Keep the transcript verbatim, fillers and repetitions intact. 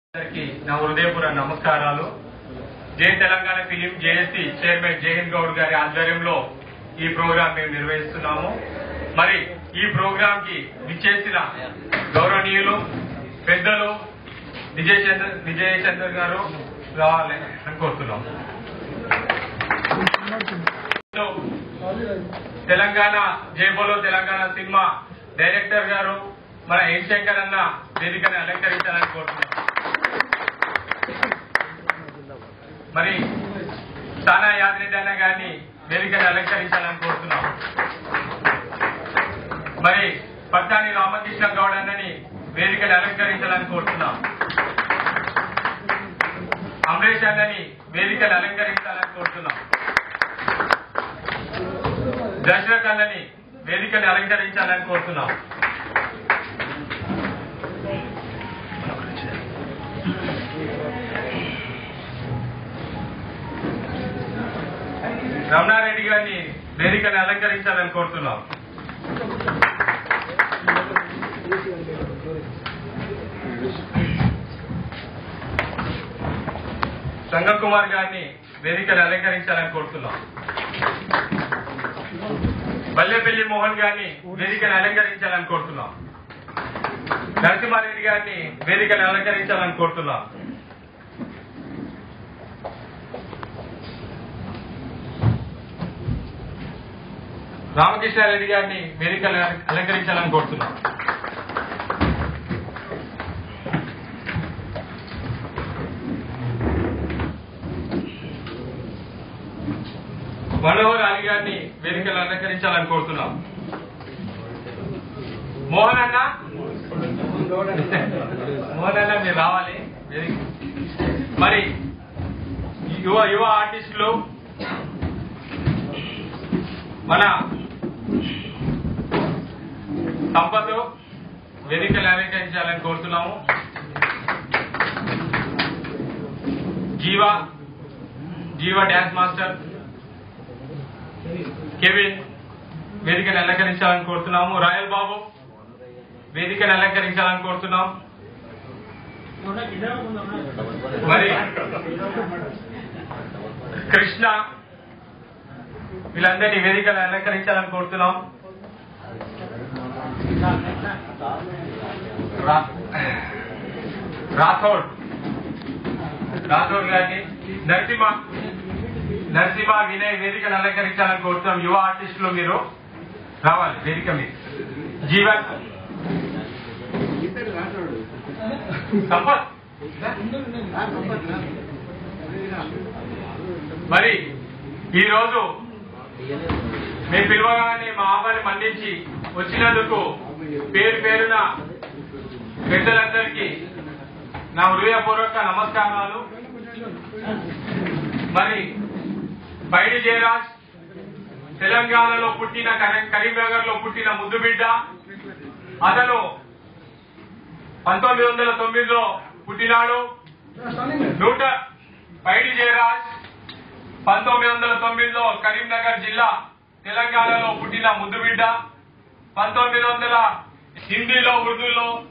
నా హృదయపూర్వ నమస్కారాలు. జై Telangana film JAC chairman Jagan Goud గారి ఆధ్వర్యంలో ఈ ప్రోగ్రాం మేము నిర్వహిస్తున్నాము. మరి ఈ ప్రోగ్రాం కి విచ్చేసిన గౌరవనీయులు పెద్దలు విజయ్ చంద్ర విజయ్ చంద్ర గారు రావాలని అనుకుంటున్నాం. తెలంగాణ జైబోలో తెలంగాణ సినిమా డైరెక్టర్ గారు మన ఎన్ శంకర్ అన్న వేదికని అలంకరించాలని కోరుతున్నాం. మరి సానా యాద్రెడ్డి అన్న గారిని వేదికని అలంకరించాలని కోరుతున్నాం. మరి పట్టాని రామకృష్ణ గౌడ్ అన్నని వేదికని అలంకరించాలని కోరుతున్నాం. అమరేష్ అన్నని వేదికని అలంకరించాలని కోరుతున్నాం. దశరథ్ అన్నని వేదికని అలంకరించాలని కోరుతున్నాం. రమణారెడ్డి గారిని వేదికని అలంకరించాలని కోరుతున్నాం. సంగం కుమార్ గారిని వేదికని అలంకరించాలని కోరుతున్నాం. బల్లెపల్లి మోహన్ గారిని వేదికని అలంకరించాలని కోరుతున్నాం. నరసింహారెడ్డి గారిని వేదికని అలంకరించాలని కోరుతున్నాం. రామకృష్ణారెడ్డి గారిని వేదికను అలంకరించాలని కోరుతున్నాం. మనోహర్ అలీ గారిని వేదికను అలంకరించాలని కోరుతున్నాం. మోహన్ అన్న మోహన్ అన్న మీరు రావాలి. మరి యువ యువ ఆర్టిస్టులు మన సంపద వేదికలు అలంకరించాలని కోరుతున్నాము. Jeeva Jeeva dance master Kevin వేదికను అలంకరించాలని కోరుతున్నాము. రాయల్ బాబు వేదికను అలంకరించాలని కోరుతున్నాం. మరి కృష్ణ వీళ్ళందరినీ వేదికను అలంకరించాలని కోరుతున్నాం. రాథోడ్ రాథోడ్ గారిని నరసింహ నరసింహ వినయ్ వేదికను అలంకరించాలని కోరుతున్నాం. యువ ఆర్టిస్టులు మీరు రావాలి వేదిక మీద. జీవన్ సంపత్ మరి ఈ రోజు మీ పిలువగానే మా ఆహ్వాన్ని మన్నించి వచ్చినందుకు పేరు పేరున పెద్దలందరికీ నా హృదయపూర్వక నమస్కారాలు. మరి బైడి జయరాజ్ తెలంగాణలో పుట్టిన కరీంనగర్ లో పుట్టిన ముద్దు బిడ్డ. అతను పంతొమ్మిది వందల తొమ్మిదిలో పుట్టినాడు. నూట బైడి జయరాజ్ పంతొమ్మిది వందల తొమ్మిదిలో కరీంనగర్ జిల్లా తెలంగాణలో పుట్టిన ముద్దు బిడ్డ. పంతొమ్మిది వందల హిందీలో ఉర్దూలో